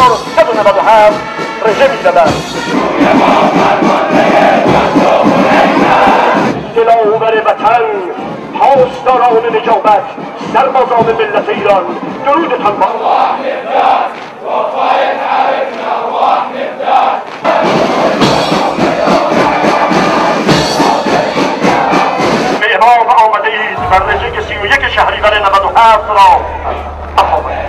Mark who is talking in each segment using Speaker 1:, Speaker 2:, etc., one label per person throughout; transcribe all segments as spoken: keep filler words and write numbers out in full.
Speaker 1: هزار و صد و نود و هفت رژه می شود. دلاور وطن، پاسداران نجابت، سربازان ملت ایران، درودتان باد. به امام آمده اید بر رژه سی و یک شهریور نود و هفت را افامد.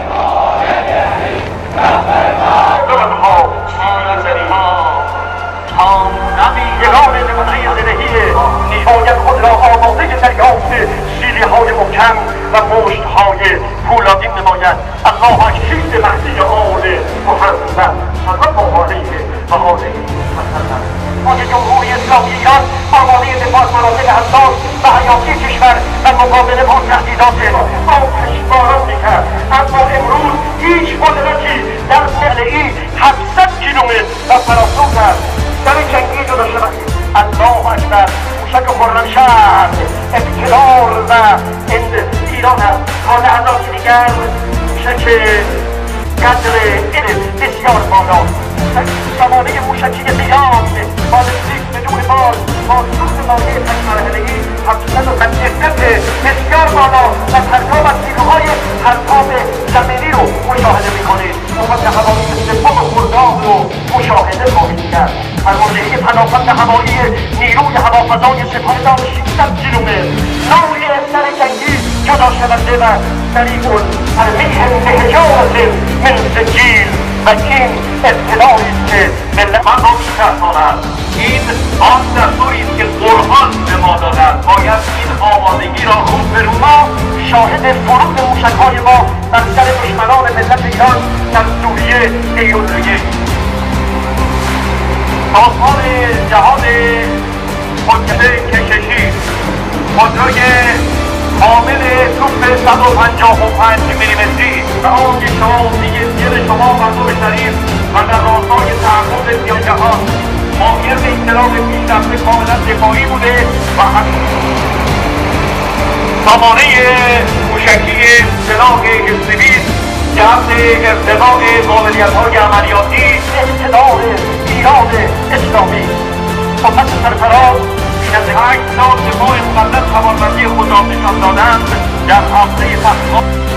Speaker 1: دردها سیزنیها تا نمیگران نمونه زدهی باید خود را آماده دریافت سیلی های محکم و مشت های پولادین نماید. الله اکشید مهدی آل محمد صلی الله علیه و آله وسلم. آن جمهوری اسلامی ایران آماده دفاع از مناطق حساس و حیاتی کشور و مقابله با تهدیدات آتش باران میکرد، اما امروز هیچ قدرتی در ملعی هفتصد کیلومتر و فراسو کرد. در جنگی جدا شود. الله اکبر. موشک خرمشهر اقتدار و ایران است. تا لحظاتی دیگر موشک قدر بسیار بالا، زمانه موشکی زیان بالستیک بدون بال با سوخت مایع تک مرحله‌ای هفتصد و دقت بسیار بالا و پرتاب از نیروهای پرتاب زمینی رو مشاهده میکنید. قوت هوایی سوم خرداد رو مشاهده خواهید کرد. فرماندهی پناهند هوایی نیروی هوافضای سپاهدار ششصد کیلومتر نوعی اثر جنگی جدا شونده و سریع الترمیح بحجارة من سجیل و این ابتدایی است که ملت من را میترساند. این آن دستوری است که قرآن به ما دادند. باید این آمادگی را روز به روز ما شاهد فرود موشک‌های ما بر سر دشمنان ملت ایران در سوریه ایروزیه. سازمان جهاد حکمه کششی خودروی کامل توپ صد و پنجاه و پنج میلیمتری و آن شمازی دل شما مردم شریف و در راستای تحفظ سیاه‌جهان ماهر اطلاع پیشرفته کاملا دفاعی بوده و سامانه موشکی سلاح حزبی جهت ارتقاء قابلیت‌های عملیاتی اقتدار ایران اسلامی. قوت سرفراز بیش از هشت سال دفاع مقدس توانمندی خود را نشان دادند. در هفته تحقیقات